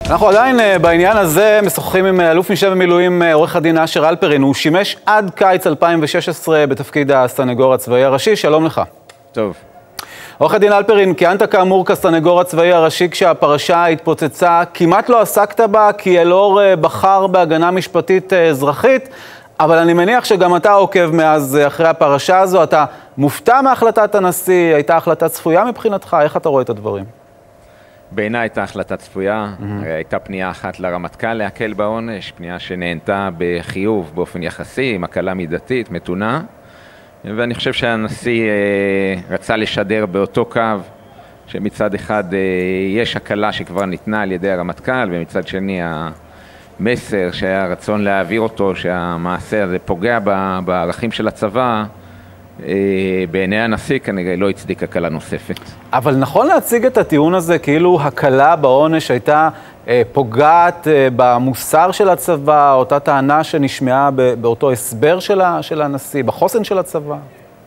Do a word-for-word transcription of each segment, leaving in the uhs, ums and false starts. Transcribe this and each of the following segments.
אנחנו עדיין בעניין הזה משוחחים עם אלוף משנה במילואים עורך הדין אשר הלפרין. הוא שימש עד קיץ אלפיים ושש עשרה בתפקיד הסנגור הצבאי הראשי. שלום לך. טוב. עורך הדין הלפרין, כיהנת כאמור כסנגור הצבאי הראשי כשהפרשה התפוצצה. כמעט לא עסקת בה כי אלאור בחר בהגנה משפטית אזרחית, אבל אני מניח שגם אתה עוקב מאז אחרי הפרשה הזו. אתה מופתע מהחלטת הנשיא? הייתה החלטה צפויה מבחינתך? איך אתה רואה את הדברים? בעיניי הייתה החלטה צפויה, mm-hmm. הייתה פנייה אחת לרמטכ"ל להקל בעונש, פנייה שנענתה בחיוב באופן יחסי, עם הקלה מידתית, מתונה, ואני חושב שהנשיא אה, רצה לשדר באותו קו, שמצד אחד אה, יש הקלה שכבר ניתנה על ידי הרמטכ"ל, ומצד שני המסר שהיה רצון להעביר אותו, שהמעשה הזה פוגע בערכים של הצבא, בעיני הנשיא כנראה לא הצדיק הקלה נוספת. אבל נכון להציג את הטיעון הזה כאילו הקלה בעונש הייתה פוגעת במוסר של הצבא, אותה טענה שנשמעה באותו הסבר של הנשיא, בחוסן של הצבא?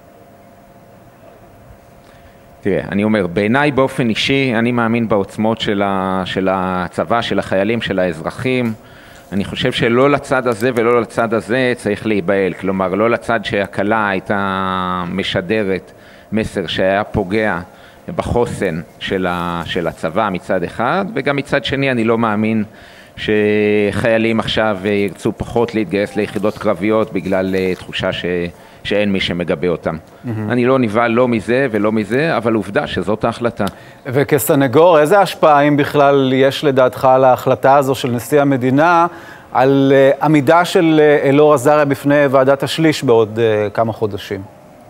תראה, אני אומר, בעיניי באופן אישי, אני מאמין בעוצמות של הצבא, של החיילים, של האזרחים. אני חושב שלא לצד הזה ולא לצד הזה צריך להיבהל, כלומר לא לצד שהקלה הייתה משדרת מסר שהיה פוגע בחוסן של, ה, של הצבא מצד אחד, וגם מצד שני אני לא מאמין שחיילים עכשיו ירצו פחות להתגייס ליחידות קרביות בגלל תחושה ש, שאין מי שמגבה אותם. Mm-hmm. אני לא נבהל לא מזה ולא מזה, אבל עובדה שזאת ההחלטה. וכסנגור, איזה השפעה, אם בכלל יש לדעתך על ההחלטה הזו של נשיא המדינה, על uh, עמידה של uh, אלאור עזריה בפני ועדת השליש בעוד uh, כמה חודשים?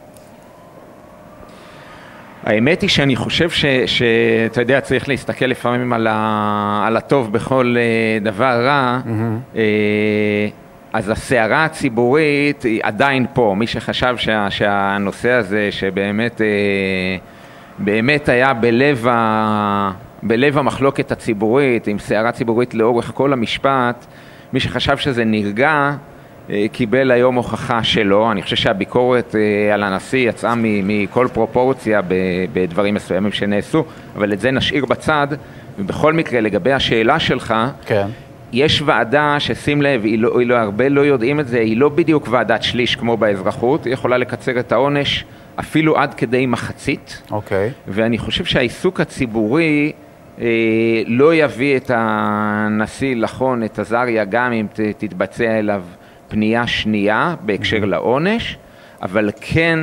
האמת היא שאני חושב שאתה יודע, צריך להסתכל לפעמים על, ה, על הטוב בכל uh, דבר רע, mm-hmm. uh, אז הסערה הציבורית היא עדיין פה. מי שחשב שה, שהנושא הזה שבאמת uh, באמת היה בלב, ה, בלב המחלוקת הציבורית, עם סערה ציבורית לאורך כל המשפט, מי שחשב שזה נרגע, קיבל היום הוכחה שלו. אני חושב שהביקורת על הנשיא יצאה מכל פרופורציה בדברים מסוימים שנעשו, אבל את זה נשאיר בצד. ובכל מקרה, לגבי השאלה שלך, כן. יש ועדה ששים לב, היא לא, היא לא, הרבה לא יודעים את זה, היא לא בדיוק ועדת שליש כמו באזרחות, היא יכולה לקצר את העונש אפילו עד כדי מחצית. אוקיי. ואני חושב שהעיסוק הציבורי לא יביא את הנשיא לחון, את עזריה, גם אם תתבצע אליו פנייה שנייה בהקשר לעונש, אבל כן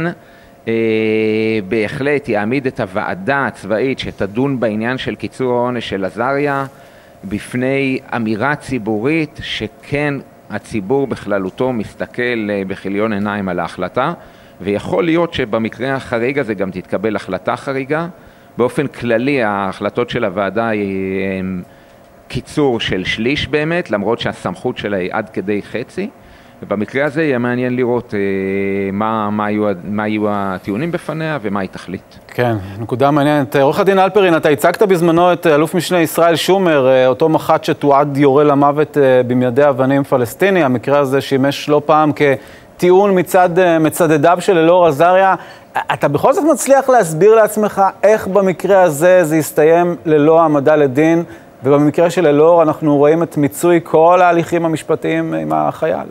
בהחלט יעמיד את הוועדה הצבאית שתדון בעניין של קיצור העונש של עזריה בפני אמירה ציבורית שכן הציבור בכללותו מסתכל בכליון עיניים על ההחלטה, ויכול להיות שבמקרה החריג הזה גם תתקבל החלטה חריגה. באופן כללי ההחלטות של הוועדה היא קיצור של שליש באמת, למרות שהסמכות שלה היא עד כדי חצי, ובמקרה הזה יהיה מעניין לראות מה, מה, יהיו, מה יהיו הטיעונים בפניה ומה היא תחליט. כן, נקודה מעניינת. עורך הדין הלפרין, אתה הצגת בזמנו את אלוף משנה ישראל שומר, אותו מח"ט שתועד יורה למוות במיידי אבנים פלסטיני. המקרה הזה שימש לא פעם כטיעון מצד מצדדיו של אלאור עזריה. אתה בכל זאת מצליח להסביר לעצמך איך במקרה הזה זה יסתיים ללא העמדה לדין, ובמקרה של אלאור אנחנו רואים את מיצוי כל ההליכים המשפטיים עם החייל?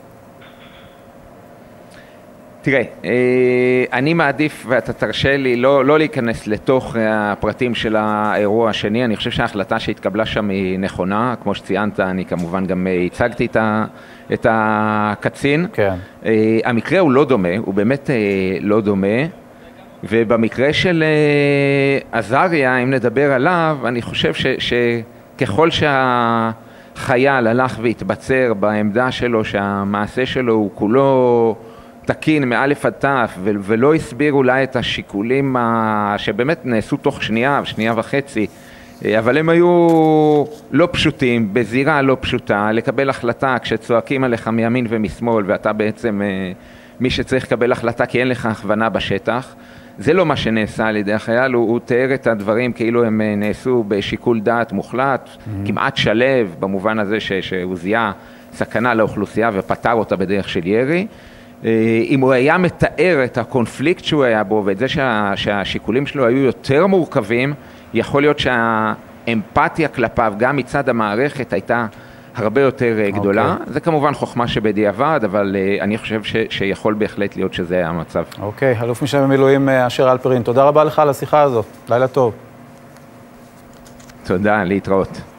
תראה, אני מעדיף, ואתה תרשה לי, לא, לא להיכנס לתוך הפרטים של האירוע השני. אני חושב שההחלטה שהתקבלה שם היא נכונה. כמו שציינת, אני כמובן גם הצגתי את, ה, את הקצין. כן. המקרה הוא לא דומה, הוא באמת לא דומה. ובמקרה של עזריה, אם נדבר עליו, אני חושב ש, שככל שהחייל הלך והתבצר בעמדה שלו, שהמעשה שלו הוא כולו תקין מאלף עד תף, ולא הסביר אולי את השיקולים שבאמת נעשו תוך שנייה, שנייה וחצי, אבל הם היו לא פשוטים, בזירה לא פשוטה, לקבל החלטה כשצועקים עליך מימין ומשמאל, ואתה בעצם מי שצריך לקבל החלטה כי אין לך הכוונה בשטח. זה לא מה שנעשה על ידי החייל, הוא, הוא תיאר את הדברים כאילו הם נעשו בשיקול דעת מוחלט, mm-hmm. כמעט שלב, במובן הזה ש, שהוא זיהה סכנה לאוכלוסייה ופתר אותה בדרך של ירי. אם הוא היה מתאר את הקונפליקט שהוא היה בו, ואת זה שה, שהשיקולים שלו היו יותר מורכבים, יכול להיות שה, האמפתיה כלפיו, גם מצד המערכת, הייתה הרבה יותר גדולה. Okay. זה כמובן חוכמה שבדיעבד, אבל אני חושב ש, שיכול בהחלט להיות שזה המצב. אוקיי, אלוף משנה במילואים אשר אלפרין, תודה רבה לך על השיחה הזו. לילה טוב. תודה, להתראות.